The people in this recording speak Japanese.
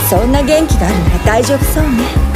そんな元気があるなら大丈夫そうね。